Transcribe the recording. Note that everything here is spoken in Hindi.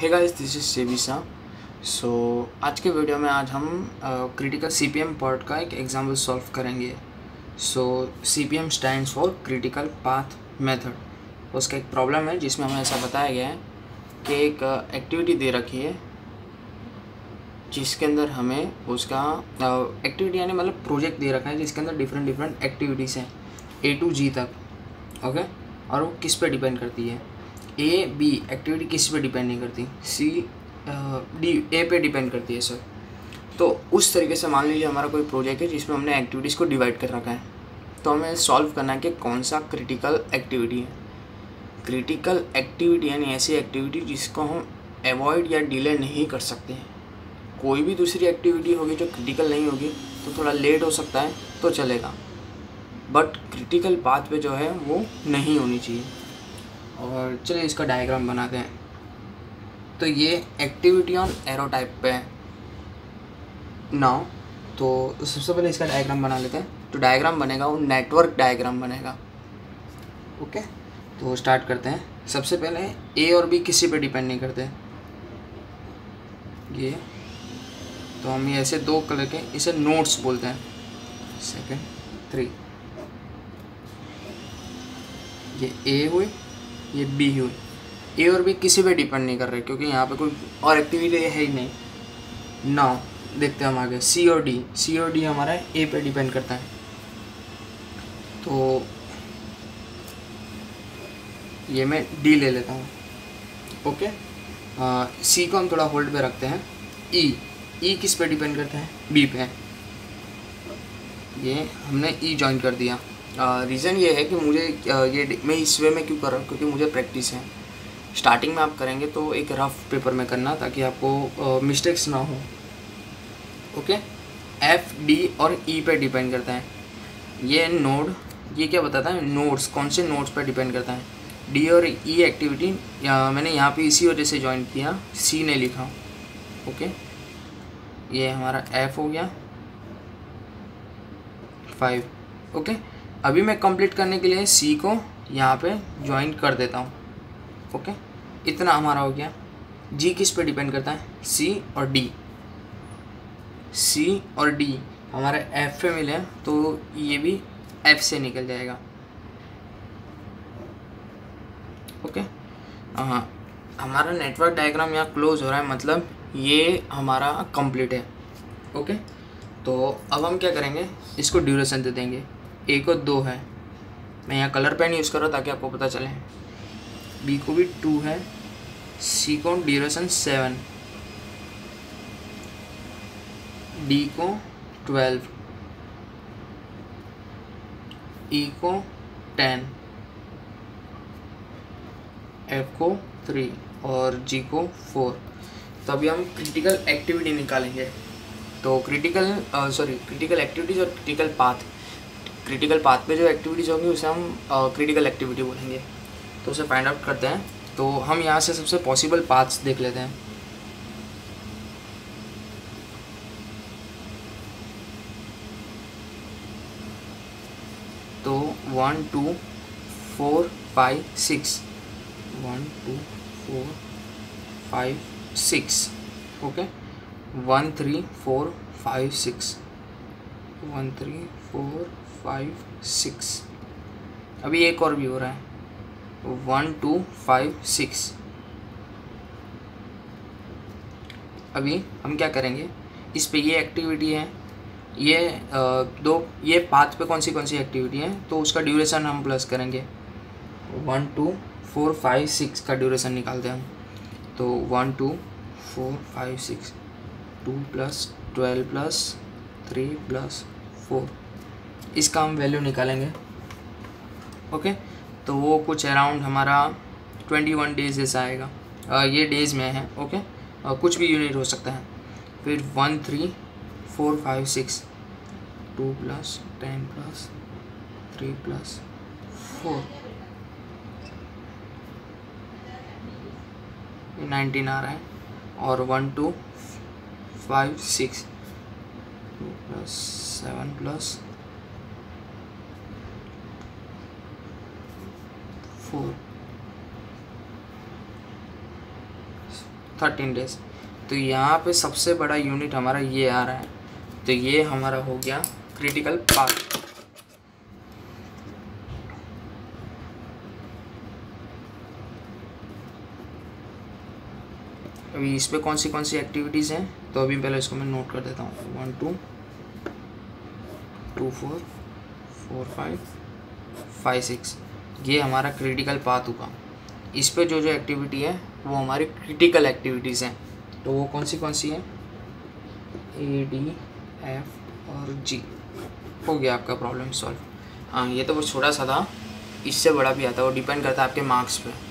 Hey guys, this is Sebisa. So आज के वीडियो में आज हम क्रिटिकल सीपीएम पार्ट का एक एग्जाम्पल सॉल्व करेंगे। So CPM stands for critical path method. उसका एक प्रॉब्लम है जिसमें हमें ऐसा बताया गया है कि एक एक्टिविटी दे रखी है जिसके अंदर हमें उसका एक्टिविटी यानी मतलब प्रोजेक्ट दे रखा है जिसके अंदर डिफरेंट एक्टिविटीज़ हैं A to G तक। ओके, और वो किस पे डिपेंड करती है? A B एक्टिविटी किस पे डिपेंड नहीं करती, C D A पे डिपेंड करती है सर। तो उस तरीके से मान लीजिए हमारा कोई प्रोजेक्ट है जिसमें हमने एक्टिविटीज़ को डिवाइड कर रखा है, तो हमें सॉल्व करना है कि कौन सा क्रिटिकल एक्टिविटी है। क्रिटिकल एक्टिविटी यानी ऐसी एक्टिविटी जिसको हम अवॉइड या डिले नहीं कर सकते हैं। कोई भी दूसरी एक्टिविटी होगी जो क्रिटिकल नहीं होगी तो थोड़ा लेट हो सकता है तो चलेगा, बट क्रिटिकल पाथ पे जो है वो नहीं होनी चाहिए। और चलिए इसका डायग्राम बनाते हैं। तो ये एक्टिविटी ऑन एरो टाइप पे है नाउ। तो सबसे पहले इसका डायग्राम बना लेते हैं। तो डायग्राम बनेगा वो नेटवर्क डायग्राम बनेगा। ओके, तो स्टार्ट करते हैं। सबसे पहले A और B किसी पे डिपेंड नहीं करते। ये तो हम ये ऐसे दो कलर के इसे नोड्स बोलते हैं। सेकेंड 3, ये A हुई, ये B हुई। A और B किसी पे डिपेंड नहीं कर रहे क्योंकि यहाँ पे कोई और एक्टिविटी है ही नहीं। नाउ देखते हैं हम आगे C और D हमारा A पे डिपेंड करता है। तो ये मैं D ले लेता हूँ। ओके, C को हम थोड़ा होल्ड पे रखते हैं। E किस पे डिपेंड करता है? B पे। ये हमने E ज्वाइन कर दिया। रीज़न ये है कि मुझे ये मैं इस वे में क्यों कर रहा हूँ क्योंकि मुझे प्रैक्टिस है। स्टार्टिंग में आप करेंगे तो एक रफ पेपर में करना ताकि आपको मिस्टेक्स ना हो। ओके, F D और E पे डिपेंड करता है। ये नोड, ये क्या बताता है? नोड्स, कौन से नोड्स पे डिपेंड करता है। D और E एक्टिविटी मैंने यहाँ पे इसी वजह से ज्वाइन किया, C ने लिखा। ओके, ये हमारा F हो गया 5। ओके, अभी मैं कंप्लीट करने के लिए C को यहाँ पे ज्वाइन कर देता हूँ। ओके, इतना हमारा हो गया। G किस पे डिपेंड करता है? C और D। C और D हमारे F पे मिले तो ये भी F से निकल जाएगा। ओके, हाँ, हमारा नेटवर्क डायग्राम यहाँ क्लोज हो रहा है, मतलब ये हमारा कंप्लीट है। ओके, तो अब हम क्या करेंगे, इसको ड्यूरेशन दे देंगे। A को 2 है, मैं यहाँ कलर पेन यूज़ कर रहा हूँ ताकि आपको पता चले। B को भी 2 है, C को ड्यूरेशन 7, D को 12, E को 10, F को 3 और G को 4। तो अभी हम क्रिटिकल एक्टिविटी निकालेंगे। तो क्रिटिकल एक्टिविटीज़ और क्रिटिकल पाथ पे जो एक्टिविटीज़ होंगी उसे हम क्रिटिकल एक्टिविटी बोलेंगे। तो उसे फाइंड आउट करते हैं। तो हम यहाँ से सबसे पॉसिबल पाथ्स देख लेते हैं। तो 1 2 4 5 6, 1 2 4 5 6। ओके, 1 3 4 5 6, 1 3 4 5 6। अभी एक और भी हो रहा है, 1 2 5 6। अभी हम क्या करेंगे, इस पे ये एक्टिविटी है, ये पाथ पे कौन सी एक्टिविटी है तो उसका ड्यूरेशन हम प्लस करेंगे। 1 2 4 5 6 का ड्यूरेशन निकालते हैं हम। तो 1 2 4 5 6, 2 + 12 + 3 + 4, इसका हम वैल्यू निकालेंगे। ओके, तो वो कुछ अराउंड हमारा 21 डेज जैसा आएगा। ये डेज़ में है। ओके, कुछ भी यूनिट हो सकता है। फिर 1 3 4 5 6, 2 + 10 + 3 + 4, 19 आ रहा है। और 1 2 5 6, 2 + 7 + 4, 13 डेज। तो यहाँ पे सबसे बड़ा यूनिट हमारा ये आ रहा है, तो ये हमारा हो गया क्रिटिकल पाथ। अभी इस पे कौन सी एक्टिविटीज़ हैं, तो अभी पहले इसको मैं नोट कर देता हूँ। 1 2 2 4 4 5 5 6, ये हमारा क्रिटिकल पाथ हुआ। इस पे जो एक्टिविटी है वो हमारी क्रिटिकल एक्टिविटीज़ हैं। तो वो कौन सी हैं, A D F और G। हो गया आपका प्रॉब्लम सॉल्व। हाँ, ये तो वो छोटा सा था, इससे बड़ा भी आता है, वो डिपेंड करता है आपके मार्क्स पे।